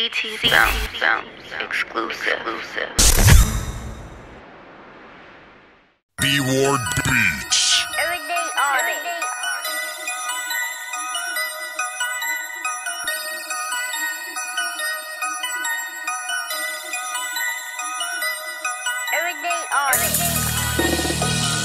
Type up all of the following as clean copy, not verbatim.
BTC Bounce exclusive. B-Ward Beats. Everyday artist. Everyday artist.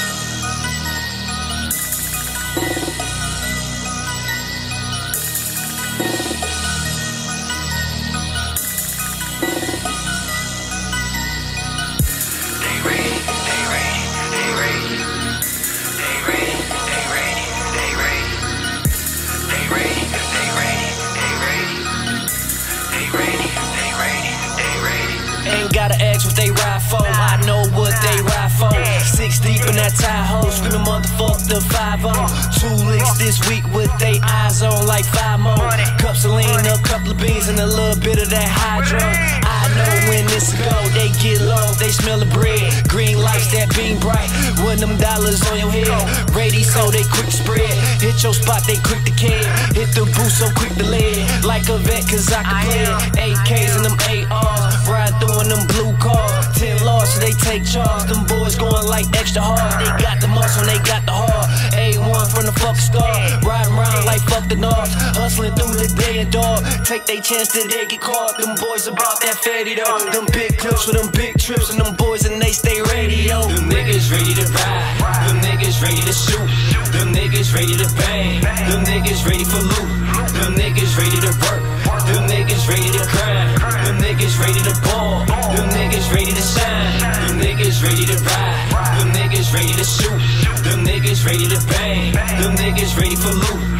Ain't gotta ask what they ride for, I know what they ride for. 6 deep in that Tahoe, screaming motherfuck the 5-0. 2 licks this week with they eyes on like 5 more. Cups of lean, a couple of beans, and a little bit of that hydro. I know when this go, they get low, they smell the bread. Green lights that beam bright, when them dollars on your head. Ready so they quick spread, hit your spot, they quick to kid. Hit the booth so quick to lead, like a vet cause I can play it. AKs and them ARs, ride through in them blue cars. 10 laws so they take charge, them boys going like extra hard. They got the muscle, they got the heart. A1 from the fucking start, riding around like fuck the North. Hustling through the day and dark, take they chance till they get caught. Them boys about that fatty though, them big clips with them big trips, and them boys and they stay ready yo. Them niggas ready to ride, them niggas ready to shoot, them niggas ready to bang, them niggas ready for loot, them niggas ready to work, them niggas ready to grind, them niggas ready to ball, them niggas ready to shine, them niggas ready to ride, them niggas ready to shoot, them niggas ready to bang, them niggas ready for loot,